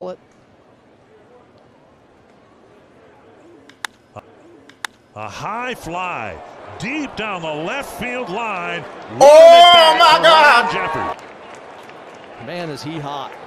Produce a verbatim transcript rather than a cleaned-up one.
A high fly deep down the left field line. Oh my God! Man, is he hot.